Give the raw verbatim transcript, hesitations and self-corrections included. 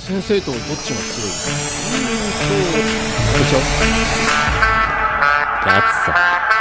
先生とどっちが強い？ でしょ？ガッツさ。